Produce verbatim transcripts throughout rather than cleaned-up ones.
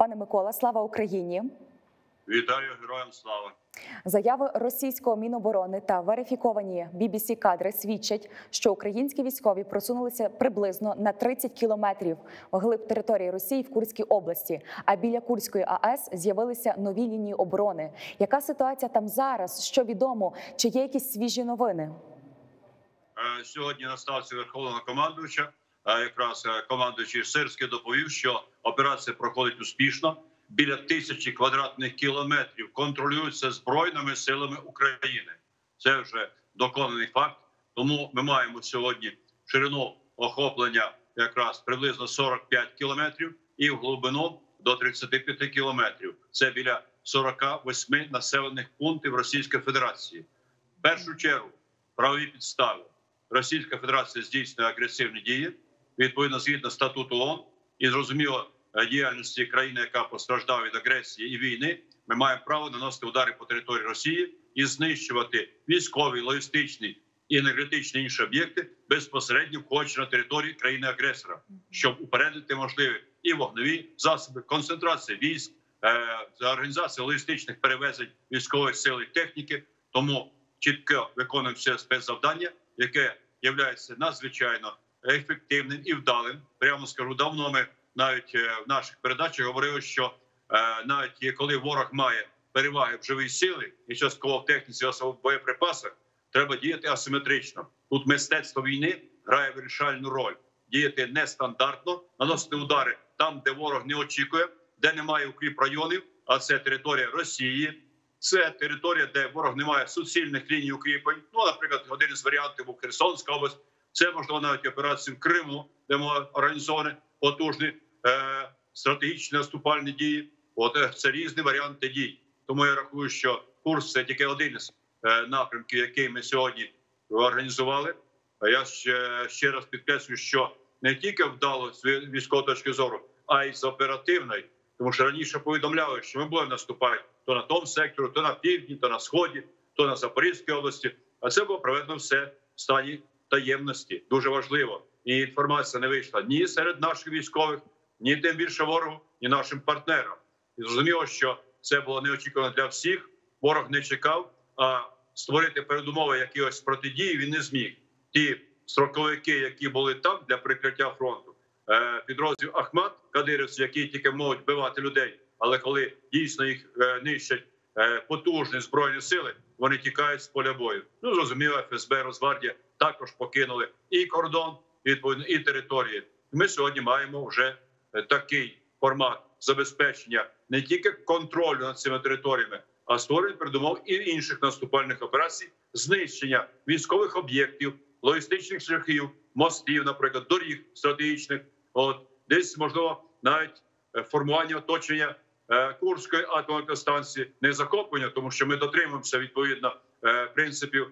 Пане Микола, слава Україні! Вітаю, героям слава! Заяви російського Міноборони та верифіковані бі бі сі кадри свідчать, що українські військові просунулися приблизно на тридцять кілометрів вглиб території Росії в Курській області, а біля Курської а ес з'явилися нові лінії оборони. Яка ситуація там зараз? Що відомо? Чи є якісь свіжі новини? Сьогодні на ставці Верховного командувача якраз командуючий Сирський доповів, що операція проходить успішно. Біля тисячі квадратних кілометрів контролюються Збройними силами України. Це вже доконаний факт. Тому ми маємо сьогодні ширину охоплення якраз приблизно сорок п'ять кілометрів і в глибину до тридцяти п'яти кілометрів. Це біля сорока восьми населених пунктів Російської Федерації. В першу чергу правові підстави. Російська Федерація здійснює агресивні дії, відповідно згідно статуту ООН, і зрозуміло, діяльності країни, яка постраждала від агресії і війни, ми маємо право наносити удари по території Росії і знищувати військові, логістичні і енергетичні інші об'єкти безпосередньо входячи на території країни-агресора, щоб упередити можливі і вогневі засоби, концентрація військ, організація логістичних перевезень військової сили і техніки. Тому чітко виконуємо все спецзавдання, яке є надзвичайно ефективним і вдалим. Прямо скажу, давно ми навіть в наших передачах говорили, що навіть коли ворог має переваги в живій силі і частково в техніці, особливо в боєприпасах, треба діяти асиметрично. Тут мистецтво війни грає вирішальну роль. Діяти нестандартно, наносити удари там, де ворог не очікує, де немає укріпрайонів, а це територія Росії, це територія, де ворог не має суцільних ліній укріплень. Ну, наприклад, один із варіантів був Херсонська область, це, можливо, навіть операції в Криму, де можуть організовані потужні е, стратегічні наступальні дії. От е, це різні варіанти дій. Тому я рахую, що курс – це тільки один із е, напрямків, який ми сьогодні організували. А я ще, ще раз підкреслюю, що не тільки вдало з військової точки зору, а й з оперативної. Тому що раніше повідомляли, що ми будемо наступати то на тому секторі, то на півдні, то на сході, то на Запорізькій області. А це було проведено все в стані таємності. Дуже важливо. І інформація не вийшла ні серед наших військових, ні тим більше ворогу, ні нашим партнерам. І зрозуміло, що це було неочікувано для всіх. Ворог не чекав, а створити передумови якихось протидії він не зміг. Ті строковики, які були там для прикриття фронту, підрозділ Ахмат, кадирівці, які тільки можуть вбивати людей, але коли дійсно їх нищать потужні збройні сили, вони тікають з поля бою. Ну, зрозуміло, еф ес бе, Росгвардія також покинули і кордон, відповідно, і території. Ми сьогодні маємо вже такий формат забезпечення не тільки контролю над цими територіями, а створення передумов і інших наступальних операцій, знищення військових об'єктів, логістичних шляхів, мостів, наприклад, доріг стратегічних. От десь, можливо, навіть формування оточення Курської атомної електростанції, не захоплення, тому що ми дотримуємося, відповідно, принципів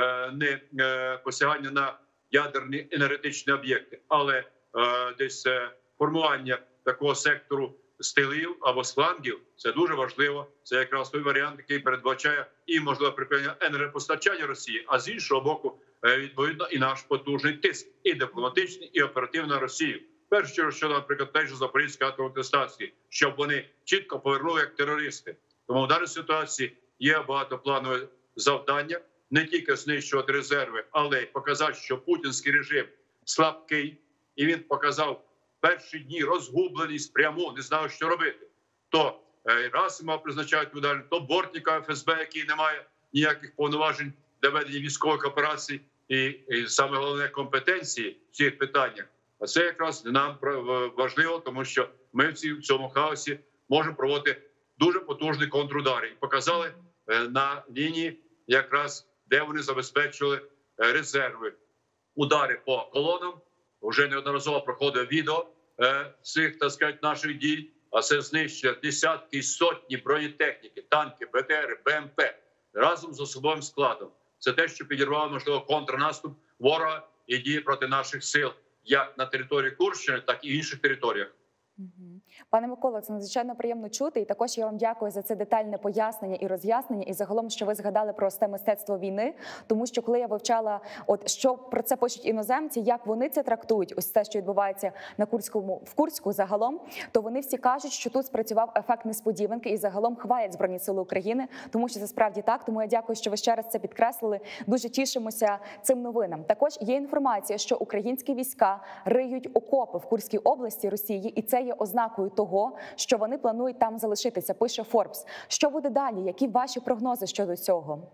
не посягання на ядерні енергетичні об'єкти, але десь формування такого сектору з тилів або з флангів – це дуже важливо. Це якраз той варіант, який передбачає і, можливо, припинення енергопостачання Росії, а з іншого боку, відповідно, і наш потужний тиск, і дипломатичний, і оперативний на Росію. В першу чергу, що, наприклад, теж Запорізької атомної електростанції, щоб вони чітко повернули як терористи. Тому в даній ситуації є багатопланове завдання не тільки знищувати резерви, але й показати, що путінський режим слабкий, і він показав перші дні розгубленість пряму, не знав, що робити. То Расимова призначають ударні, то Бортніка еф ес бе, який не має ніяких повноважень для ведення військових операцій і, і саме головне компетенції в цих питаннях. А це якраз нам важливо, тому що ми в цьому хаосі можемо проводити дуже потужні контрудари. І показали на лінії, якраз де вони забезпечили резерви. Удари по колонам. Вже неодноразово проходив відео цих, так сказати, наших дій. А це знищення десятки і сотні бронетехніки, танки, бе те ери, бе ем пе разом з особовим складом. Це те, що підірвало, можливо, контрнаступ ворога і дії проти наших сил, як на території Курщини, так і інших територіях. Угу. Пане Миколо, це надзвичайно приємно чути. І також я вам дякую за це детальне пояснення і роз'яснення. І загалом, що ви згадали про те мистецтво війни. Тому що коли я вивчала, от що про це пишуть іноземці, як вони це трактують, ось те, що відбувається на Курському в Курську, загалом, то вони всі кажуть, що тут спрацював ефект несподіванки і загалом хвалять Збройні Сили України, тому що це справді так. Тому я дякую, що ви ще раз це підкреслили. Дуже тішимося цим новинам. Також є інформація, що українські війська риють окопи в Курській області Росії, і це є ознакою того, що вони планують там залишитися, пише Forbes. Що буде далі? Які ваші прогнози щодо цього?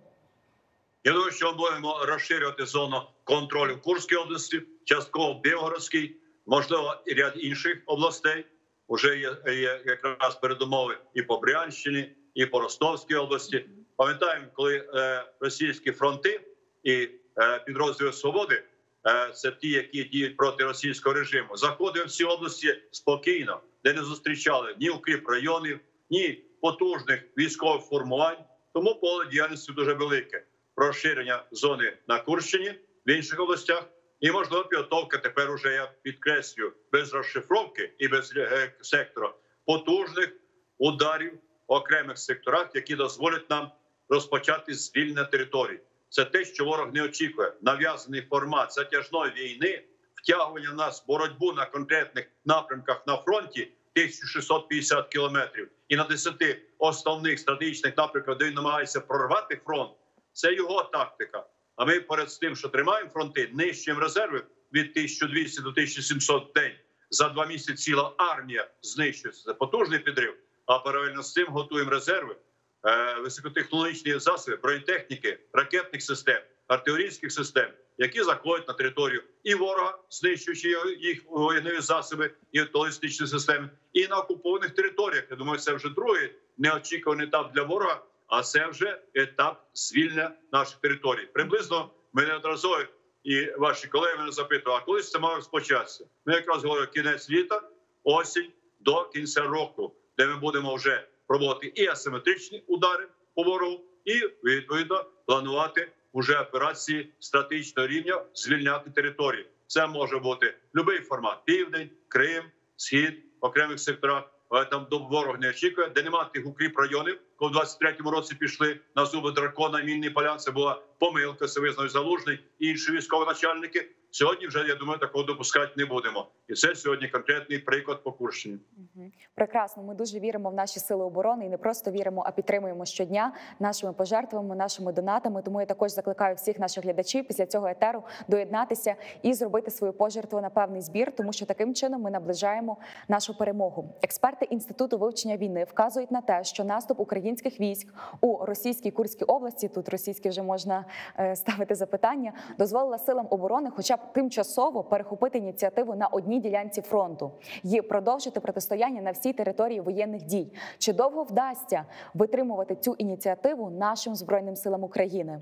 Я думаю, що ми будемо розширювати зону контролю в Курській області, частково в Білгородській, можливо, і ряд інших областей. Уже є, є якраз передумови і по Брянщині, і по Ростовській області. Пам'ятаємо, коли е, російські фронти і е, підрозділи «Свободи», е, це ті, які діють проти російського режиму, заходили в ці області спокійно, де не зустрічали ні укріпрайонів, ні потужних військових формувань. Тому поле діяльності дуже велике. Розширення зони на Курщині, в інших областях. І, можливо, підготовка тепер уже, я підкреслюю, без розшифровки і без е, сектора, потужних ударів в окремих секторах, які дозволять нам розпочати звільнення територій. Це те, що ворог не очікує. Нав'язаний формат затяжної війни, втягування нас в боротьбу на конкретних напрямках на фронті тисяча шістсот п'ятдесят кілометрів і на десяти основних стратегічних напрямках, де він намагається прорвати фронт. Це його тактика. А ми перед тим, що тримаємо фронти, нищуємо резерви від тисяча двісті до тисяча сімсот в день. За два місяці ціла армія знищується. Це потужний підрив. А паралельно з цим готуємо резерви, е, високотехнологічні засоби, бронетехніки, ракетних систем, артилерійських систем, які заходять на територію і ворога, знищуючи їх воєнні засоби і артилерійські системи, і на окупованих територіях. Я думаю, це вже другий неочікуваний етап для ворога. А це вже етап звільнення наших територій. Приблизно ми неодноразово, і ваші колеги мене запитували, а коли це має розпочатися? Ми якраз говоримо кінець літа, осінь до кінця року, де ми будемо вже проводити і асиметричні удари по ворогу, і, відповідно, планувати вже операції стратегічного рівня, звільняти території. Це може бути будь-який формат. Південь, Крим, Схід, в окремих секторах. Там ворог не очікує, де немає тих укріпрайонів, коли в двадцять третьому році пішли на зуби дракона, Мільний полян, це була помилка, це визнав Залужний і інші військовоначальники. Сьогодні вже, я думаю, такого допускати не будемо. І це сьогодні конкретний приклад по Курщині. Угу. Прекрасно. Ми дуже віримо в наші сили оборони і не просто віримо, а підтримуємо щодня нашими пожертвами, нашими донатами. Тому я також закликаю всіх наших глядачів після цього етеру доєднатися і зробити свою пожертву на певний збір, тому що таким чином ми наближаємо нашу перемогу. Експерти Інституту вивчення війни вказують на те, що наступ українських військ у російській Курській області, тут російські вже можна е, ставити запитання, дозволила силам оборони хоча б тимчасово перехопити ініціативу на одній ділянці фронту і продовжити протистояння на всій території воєнних дій. Чи довго вдасться витримувати цю ініціативу нашим Збройним силам України?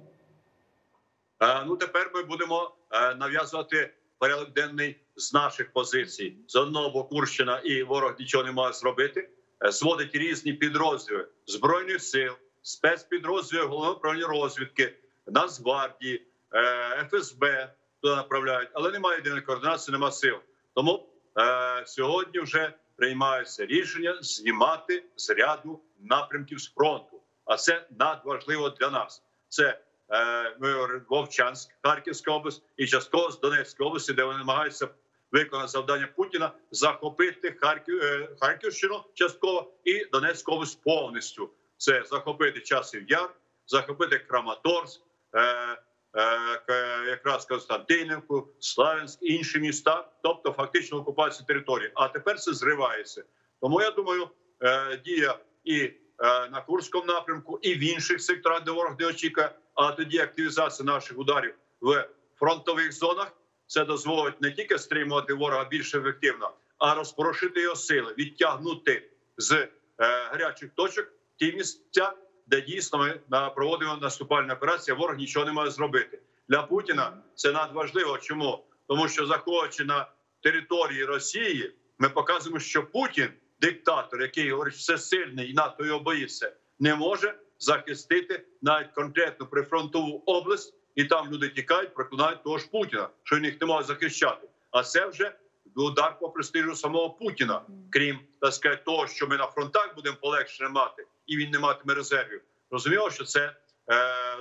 Е, ну, тепер ми будемо е, нав'язувати порядок денний з наших позицій. З одного боку Курщина і ворог нічого не має зробити. Е, зводить різні підрозділи Збройних сил, спецпідрозділів Головного управління розвідки, Нацгвардії, е, еф ес бе туди направляють, але немає єдиної координації, немає сил. Тому е, сьогодні вже приймається рішення знімати з ряду напрямків з фронту. А це надважливо для нас. Це е, Вовчанськ, Харківська область і частково з Донецької області, де вони намагаються виконати завдання Путіна, захопити Харків, е, Харківщину частково і Донецьку область повністю. Це захопити Часів Яр, захопити Краматорськ, е, якраз Константинівку, Славянськ, інші міста, тобто фактично окупація території. А тепер це зривається. Тому, я думаю, дія і на Курському напрямку, і в інших секторах, де ворог не очікує, а тоді активізація наших ударів в фронтових зонах, це дозволить не тільки стримувати ворога більш ефективно, а розпорошити його сили, відтягнути з гарячих точок ті місця, де дійсно ми проводимо наступальну операцію, ворог нічого не має зробити. Для Путіна це надважливо. Чому? Тому що, заходячи на території Росії, ми показуємо, що Путін, диктатор, який говорить, все сильний і НАТО його боїться, не може захистити навіть конкретну прифронтову область, і там люди тікають, проклинають того ж Путіна, що він їх не може захищати. А це вже удар по престижу самого Путіна. Крім, так сказати, того, що ми на фронтах будемо полегше мати, і він не матиме резервів. Розуміло, що це е,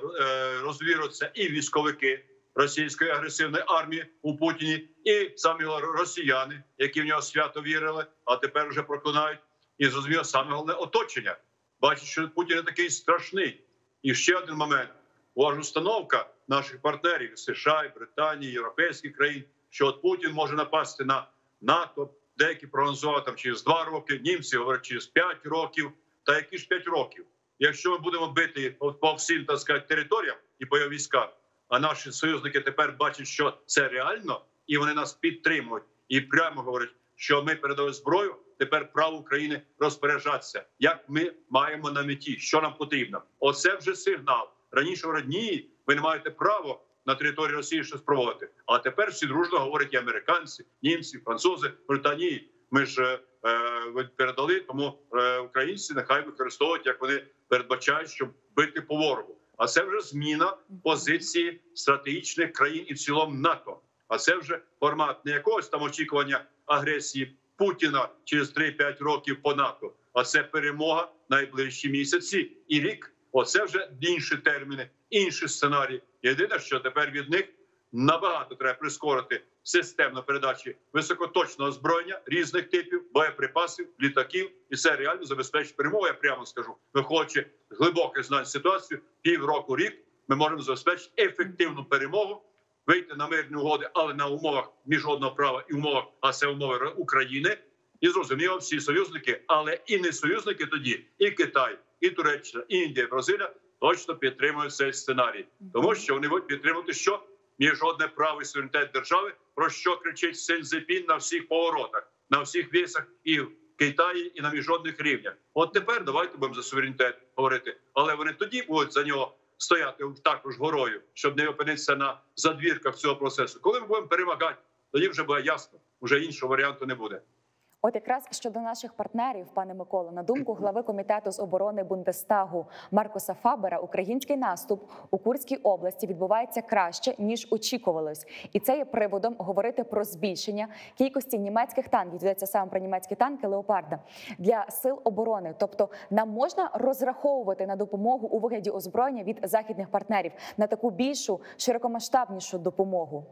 е, розвіруються і військовики російської агресивної армії у Путіні, і самі росіяни, які в нього свято вірили, а тепер вже проклинають. І, зрозуміло, саме головне оточення. Бачить, що Путін не такий страшний. І ще один момент. Важна установка наших партнерів США, Британії, європейських країн, що от Путін може напасти на НАТО, деякі прогнозували там через два роки, німці говорять через п'ять років, та які ж п'ять років. Якщо ми будемо бити по всім, так сказати, територіям і по його військам, а наші союзники тепер бачать, що це реально, і вони нас підтримують, і прямо говорять, що ми передали зброю, тепер право України розпоряджатися, як ми маємо на меті, що нам потрібно. Оце вже сигнал. Раніше говорять, ні, ви не маєте права на території Росії щось проводити. А тепер всі дружно говорять і американці, німці, французи, британії. Ми ж е, передали, тому е, українці нехай використовують, як вони передбачають, щоб бити по ворогу. А це вже зміна позиції стратегічних країн і в цілому НАТО. А це вже формат не якогось там очікування агресії Путіна через три-п'ять років по НАТО, а це перемога найближчі місяці і рік. Оце вже інші терміни, інші сценарії. Єдине, що тепер від них набагато треба прискорити системну передачу високоточного озброєння різних типів, боєприпасів, літаків. І це реально забезпечить перемогу, я прямо скажу. Виходячи з глибоких знань ситуації, півроку, рік ми можемо забезпечити ефективну перемогу, вийти на мирні угоди, але на умовах міжнародного права і умовах, а це умови України. І зрозуміло, всі союзники, але і не союзники тоді, і Китай, і Туреччина, і Індія, і Бразилія точно підтримують цей сценарій. Тому що вони будуть підтримувати що? Міжнародне право і суверенітет держави, про що кричить Сі Цзіньпін на всіх поворотах, на всіх вісах і в Китаї, і на міжнародних рівнях. От тепер давайте будемо за суверенітет говорити. Але вони тоді будуть за нього стояти також горою, щоб не опинитися на задвірках цього процесу. Коли ми будемо перемагати, тоді вже буде ясно, вже іншого варіанту не буде. От якраз щодо наших партнерів, пане Миколо, на думку глави комітету з оборони Бундестагу Маркуса Фабера, український наступ у Курській області відбувається краще, ніж очікувалось. І це є приводом говорити про збільшення кількості німецьких танків, йдеться саме про німецькі танки «Леопарда», для сил оборони. Тобто нам можна розраховувати на допомогу у вигляді озброєння від західних партнерів, на таку більшу, широкомасштабнішу допомогу?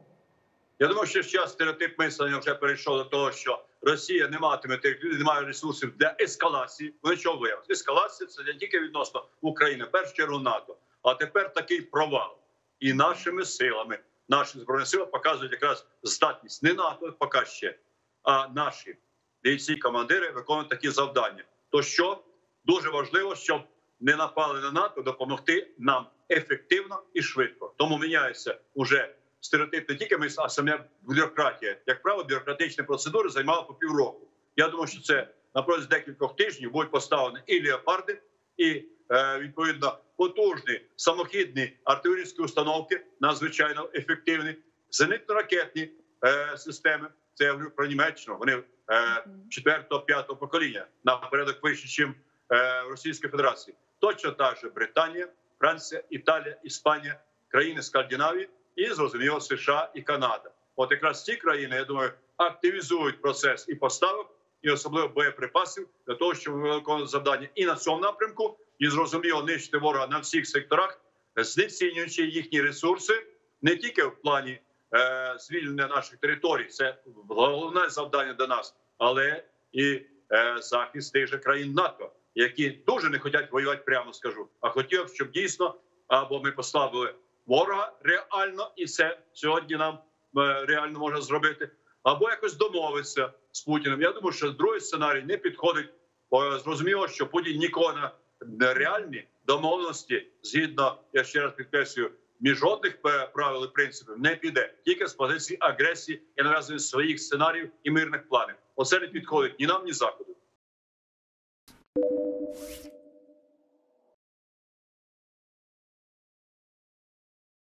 Я думаю, що зараз стереотип мислення вже перейшов до того, що Росія не матиме не має ресурсів для ескалації. Вони чого виявилися? Ескалація – це не тільки відносно України, в першу чергу НАТО. А тепер такий провал. І нашими силами, наші збройні сили показують якраз здатність не НАТО, поки ще, а наші бійці-командири виконують такі завдання. То що? Дуже важливо, щоб не напали на НАТО, допомогти нам ефективно і швидко. Тому міняється уже стереотип не тільки ми, а саме бюрократія. Як правило, бюрократичні процедури займали по півроку. Я думаю, що це на протязі декількох тижнів будуть поставлені і «Леопарди», і, е, відповідно, потужні самохідні артилерійські установки, надзвичайно ефективні, зенитно-ракетні е, системи. Це я говорю про Німеччину. Вони е, четвертого-п'ятого покоління на порядок вище, ніж е, Російської Федерації. Точно так же Британія, Франція, Італія, Іспанія, країни Скандинавії і, зрозуміло, США і Канада. От якраз ці країни, я думаю, активізують процес і поставок, і особливо боєприпасів для того, щоб виконувати завдання і на цьому напрямку, і, зрозуміло, нищити ворога на всіх секторах, знецінюючи їхні ресурси, не тільки в плані е, звільнення наших територій, це головне завдання для нас, але і е, захист тих же країн НАТО, які дуже не хочуть воювати, прямо скажу, а хотів, щоб дійсно або ми послабили ворога реально, і це сьогодні нам е, реально можна зробити, або якось домовитися з Путіним. Я думаю, що другий сценарій не підходить, бо зрозуміло, що Путін ніколи на реальні домовленості, згідно, я ще раз підкреслюю, міжнародних правил і принципів не піде. Тільки з позиції агресії і нав'язування своїх сценаріїв і мирних планів. Оце не підходить ні нам, ні Заходу.